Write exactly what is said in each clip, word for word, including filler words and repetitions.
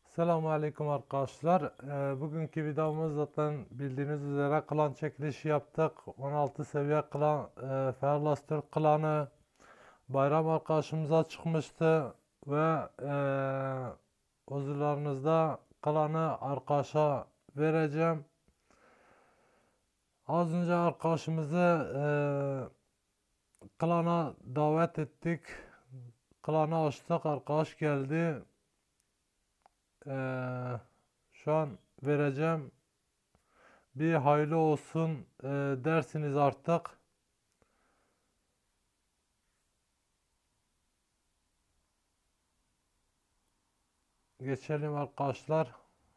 Selamun Aleyküm arkadaşlar. Ee, bugünkü videomuz zaten bildiğiniz üzere klan çekilişi yaptık. on altı seviye klan, e, Fearless Türk klanı bayram arkadaşımıza çıkmıştı ve e, huzurlarınızda klanı arkadaşa vereceğim. Az önce arkadaşımızı e, klana davet ettik. Klanı açtık, arkadaş geldi. Ee, Şu an vereceğim. Bir hayırlı olsun e, dersiniz artık. Geçelim arkadaşlar.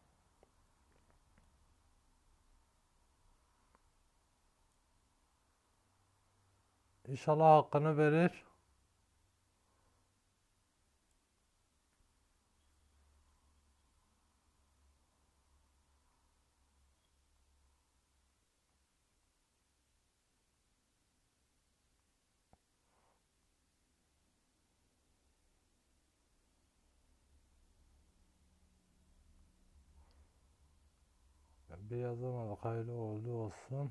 İnşallah hakkını verir. Bir yazamadık. Hayırlı uğurlu olsun.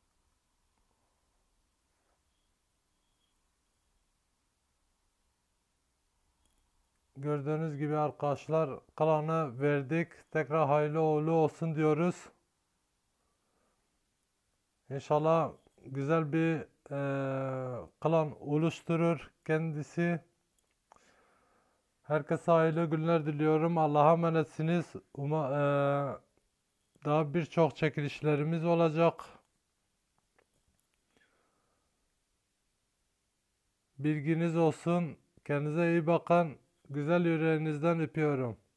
Gördüğünüz gibi arkadaşlar klanı verdik. Tekrar hayırlı uğurlu olsun diyoruz. İnşallah güzel bir e, klan oluşturur kendisi. Herkese hayırlı günler diliyorum. Allah'a emanetsiniz. Uma, e, daha birçok çekilişlerimiz olacak. Bilginiz olsun. Kendinize iyi bakın. Güzel yüreğinizden öpüyorum.